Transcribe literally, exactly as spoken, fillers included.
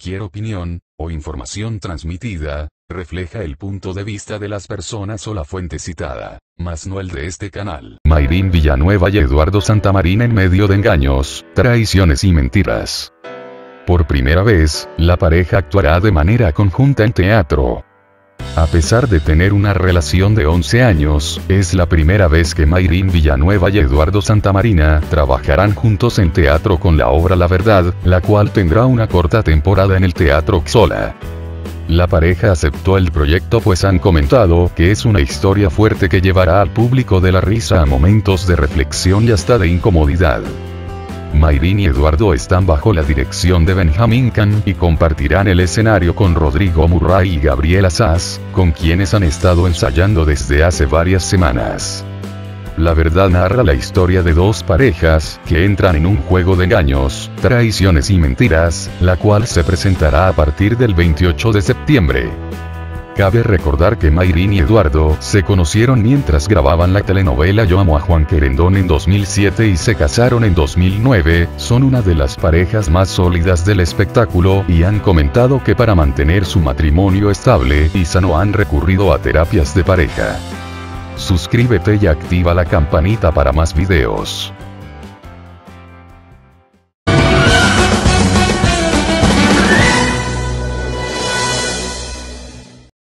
cualquier opinión, o información transmitida, refleja el punto de vista de las personas o la fuente citada, mas no el de este canal. Mayrín Villanueva y Eduardo Santamarina en medio de engaños, traiciones y mentiras. Por primera vez, la pareja actuará de manera conjunta en teatro. A pesar de tener una relación de once años, es la primera vez que Mayrín Villanueva y Eduardo Santamarina trabajarán juntos en teatro con la obra La Verdad, la cual tendrá una corta temporada en el Teatro Xola. La pareja aceptó el proyecto pues han comentado que es una historia fuerte que llevará al público de la risa a momentos de reflexión y hasta de incomodidad. Mayrín y Eduardo están bajo la dirección de Benjamín Can y compartirán el escenario con Rodrigo Murray y Gabriela Sass, con quienes han estado ensayando desde hace varias semanas. La Verdad narra la historia de dos parejas que entran en un juego de engaños, traiciones y mentiras, la cual se presentará a partir del veintiocho de septiembre. Cabe recordar que Mayrín y Eduardo se conocieron mientras grababan la telenovela Yo amo a Juan Querendón en dos mil siete y se casaron en dos mil nueve, son una de las parejas más sólidas del espectáculo y han comentado que para mantener su matrimonio estable y sano han recurrido a terapias de pareja. Suscríbete y activa la campanita para más videos.